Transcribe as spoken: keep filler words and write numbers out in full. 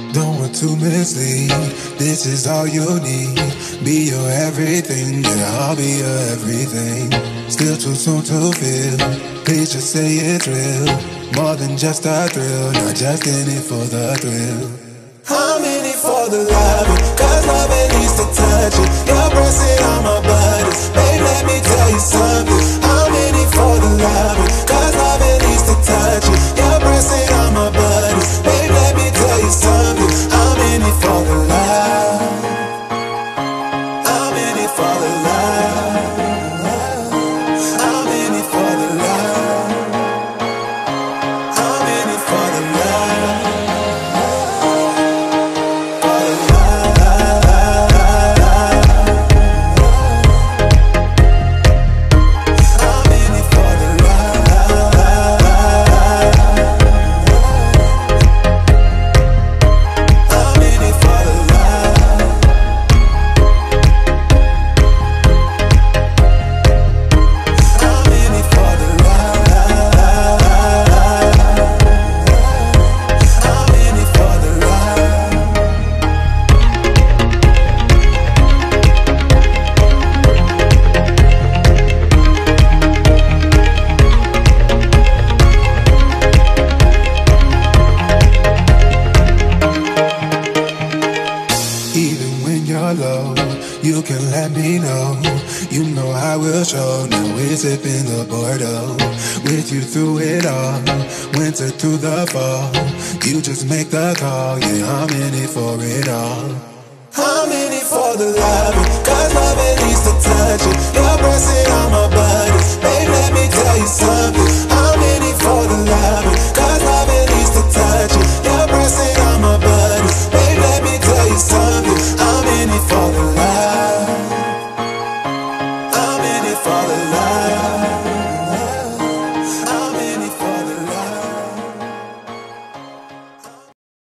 Don't want to mislead, this is all you need. Be your everything, yeah, I'll be your everything. Still too soon to feel, please just say it's real. More than just a thrill, not just in it for the thrill. I'm in it for the love, cause love it needs to touch it. You're pressing on my buttons, babe, let me tell you something. I'm in it for the love, cause love it needs to touch it. You're pressing on my buttons, babe, let me tell you something. I'm in it for the love, I'm in it for the love, I'm in it for the love, I'm in it for the love. Low, you can let me know. You know I will show. Now we're sipping the Bordeaux, with you through it all, winter through the fall. You just make the call, yeah, I'm in it for it all. I'm in it for the love, cause love it needs to touch it. You're pressing